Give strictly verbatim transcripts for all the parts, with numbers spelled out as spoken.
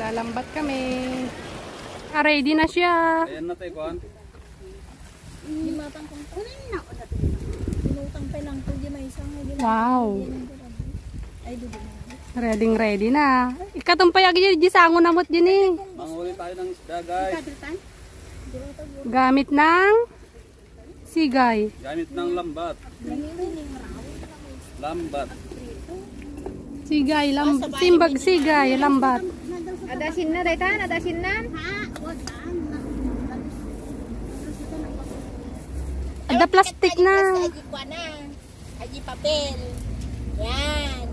Maglalambat kami. Ah, ready na siya. Ayan na tayo, kuhan. Wow. Ready ready na. Ikatumpay agi di sango namot din eh. Manghuli tayo ng isda, guys. Gamit ng sigay. Gamit ng lambat. Lambat. Sigay, lam simbag sigay, lambat. Adasin na daytan, adasin na. Ada plastik na. Aji papel. Yan.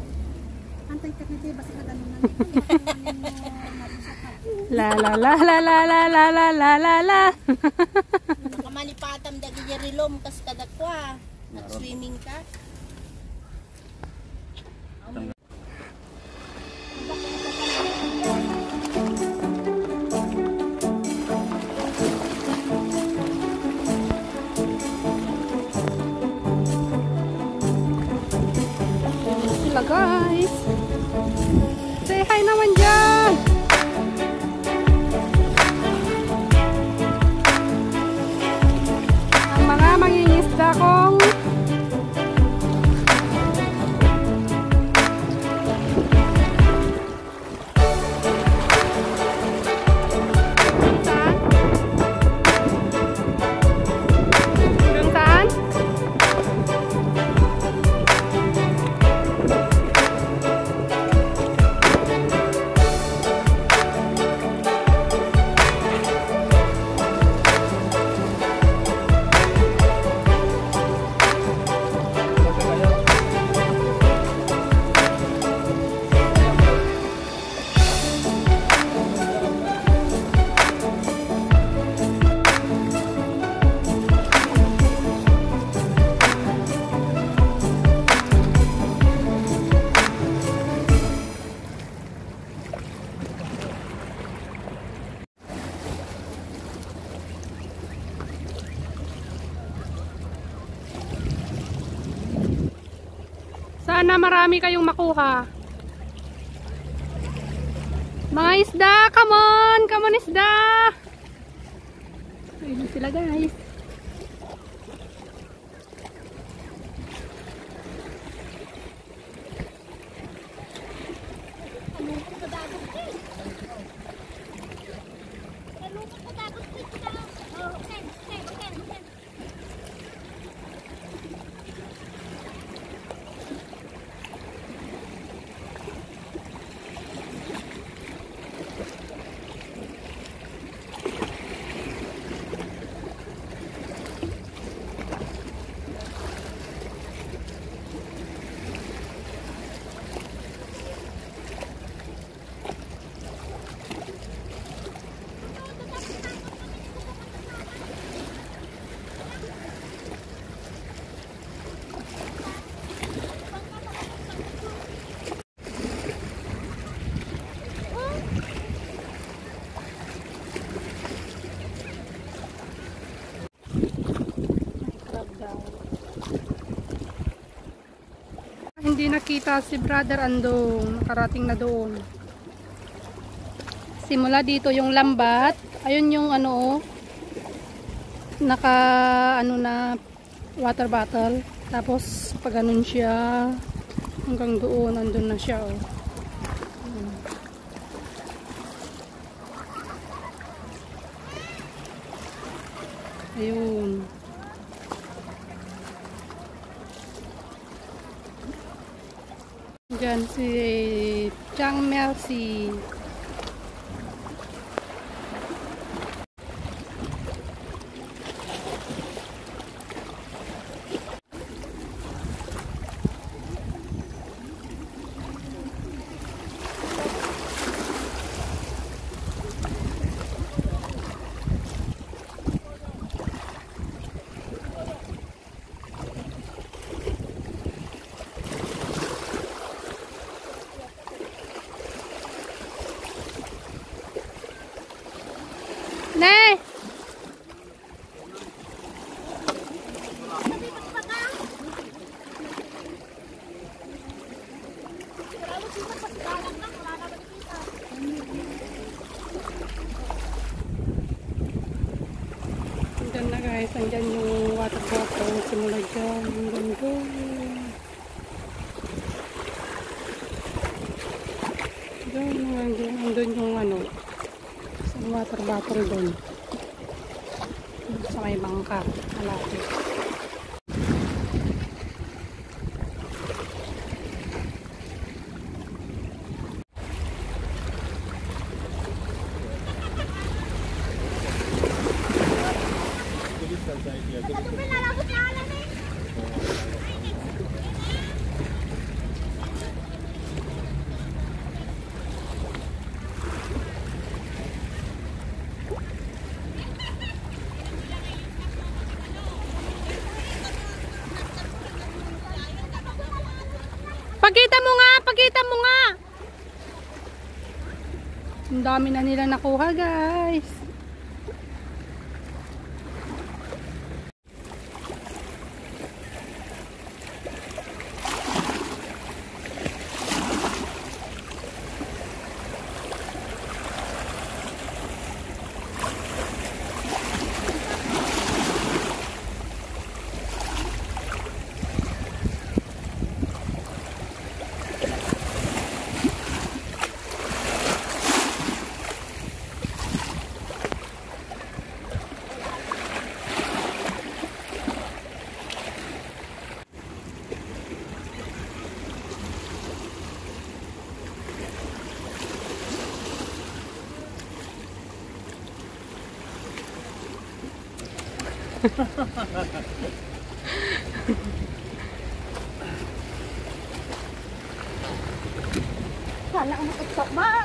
La la la la la la la la la la la. Nakamalipatam dagi jerilom kas kadakwa. Nag-swimming ka. Sila guys. Say hi naman dyan. Ang mga mangingisda kong sana marami kayong makuha. Mga isda, come on! Come on isda! Ayun sila guys. Hindi nakita si Brother Andong, nakarating na doon. Simula dito yung lambat, ayun yung ano, naka ano na water bottle, tapos pag ganun siya hanggang doon, andun na siya oh. Ayun. Diyan si Chang Mercy. nandyan yung water bottle. Simula dyan. Hanggang doon. Doon, hanggang doon. Hanggang yung ano. Sa water bottle doon. Sa may bangka. Malapit. Pakita mo nga, pakita mo nga. Ang dami na nila nakuha, guys. Sana ang matuktok ba?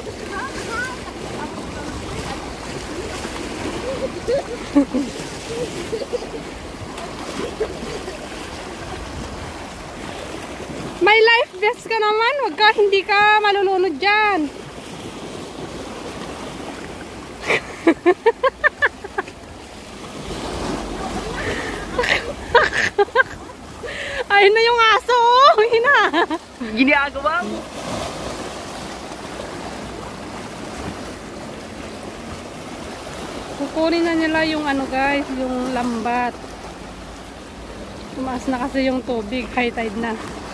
May life vest ka naman. Wag ka, hindi ka malulunod dyan. Ayun na yung aso. Hina. Ginagawa mo. Kukunin na nila yung ano guys, yung lambat. Tumaas na kasi yung tubig, high tide na.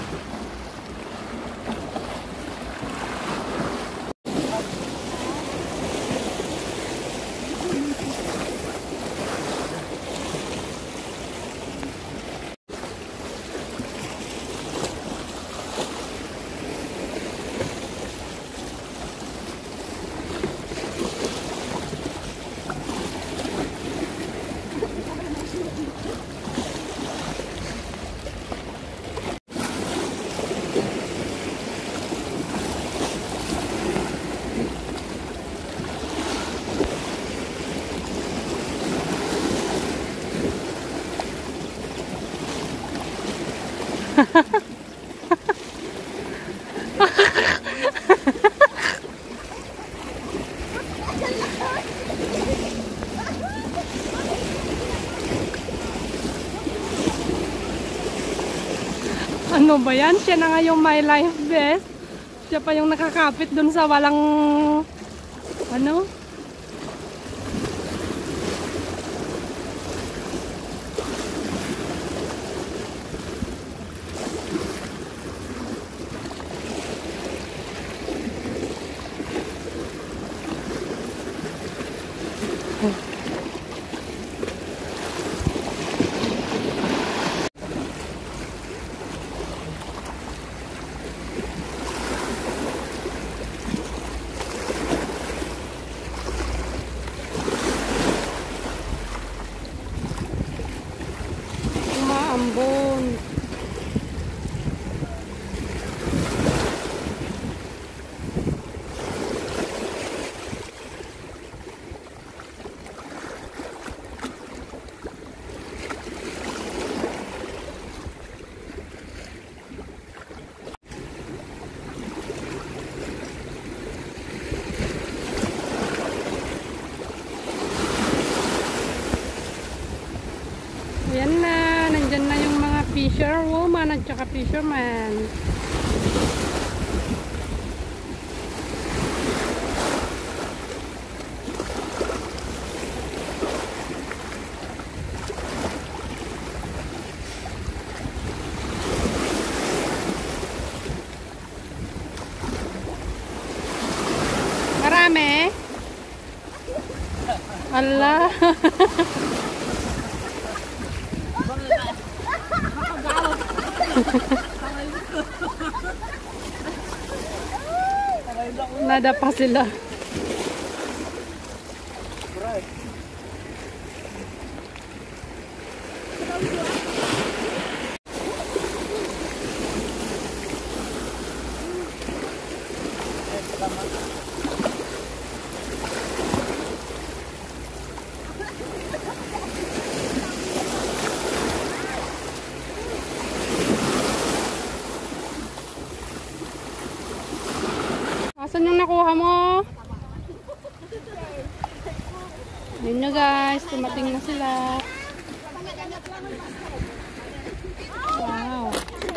Ano ba yan? Siya na nga yung my life vest. Siya pa yung nakakapit dun sa walang ano? Umaambon. Ayan na, nandyan na yung mga fisherwoman at saka fisherman. Ala. Nadapa sila. Asan yung nakuha mo? Yun na guys, tumating na sila. Wow.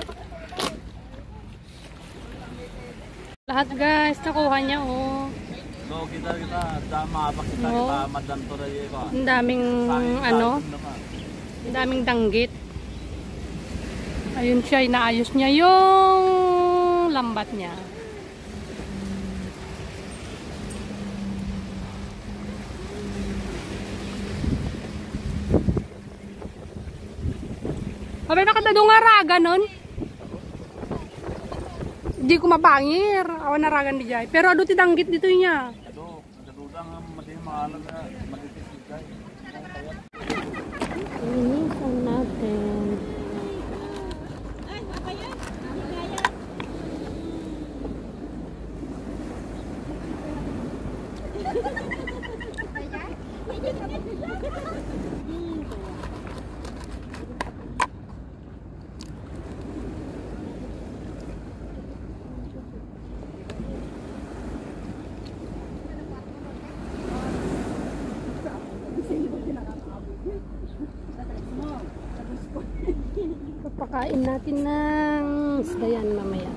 Lahat guys, nakuha niya oh. So kita kita sama apa kita Oo. kita madan to ray ko. Ang daming ano, ang daming danggit. Ayun siya, inaayos niya yung lambat niya. Abay nakatado nga raga nun. Hindi ko mapangir. Awan na ragan di jay. Pero ado ti danggit dito niya. Ado, nadudang mati maalam na magtitis kay. Linisan natin. Papakain natin ng isda yan mamaya.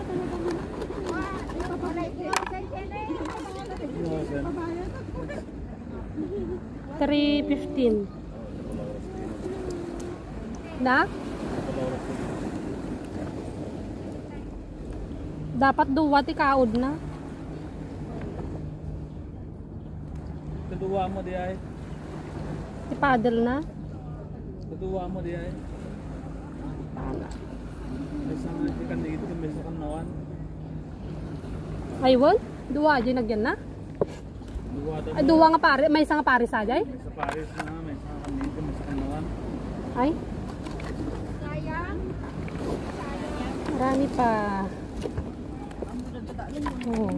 three fifteen. Na? Dapat duwa ti kaod na. Kedua mo di ay. Ti paddle na. Kedua mo di ay. Isang ikan dito kung may sakang nawan. Ayun, duwa dyan nagyan na. Dua daw. Ay, duwa nga pare, may isang pare sa jay. Sa Paris na may sakang dito may sakang nawan. Ay. Marami pa. Oh.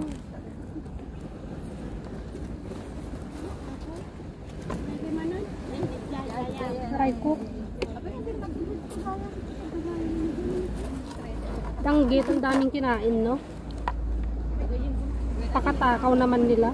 Aray ko. Danggit, ang daming kinain, no? Pakatakaw naman nila.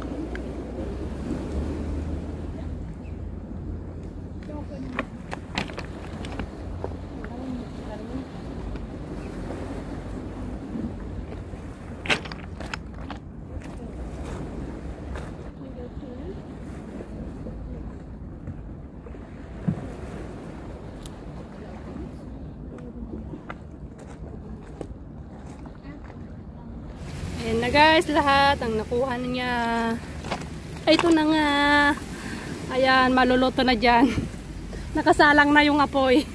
Ayan na guys, lahat ang nakuha niya. Ay, ito na nga. Ayan, maluluto na dyan. Nakasalang na yung apoy.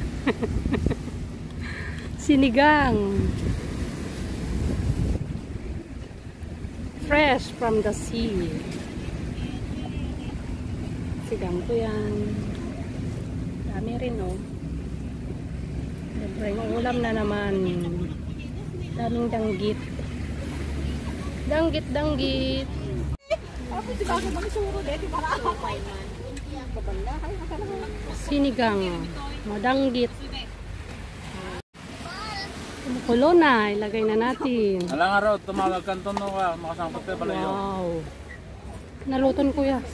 Sinigang. Fresh from the sea. Sigang ko yan. Dami rin, oh. Siyempre, yung ulam na naman. Daming danggit. Danggit, danggit. Sinigang. Madanggit. Kumukulo na. Ilagay na natin. Alang araw, tumawag ka to no ka. Makasangkot ka pala yun. Wow. Naluton ko ya.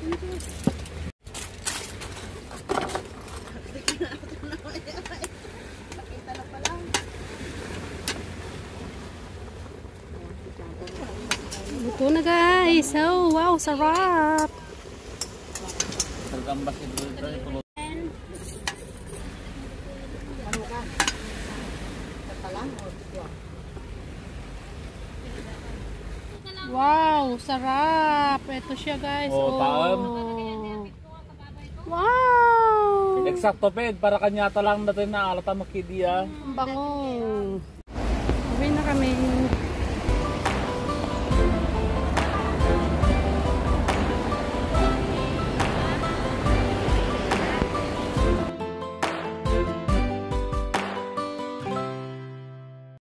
Luto na guys. Oh, wow, sarap. Sargambas ito dito. Wow, sarap. Ito siya guys. Oh, taon. Wow. Eksakto ped, para kanya talang natin na alata makidiya. Ang bango. Uwi na kami.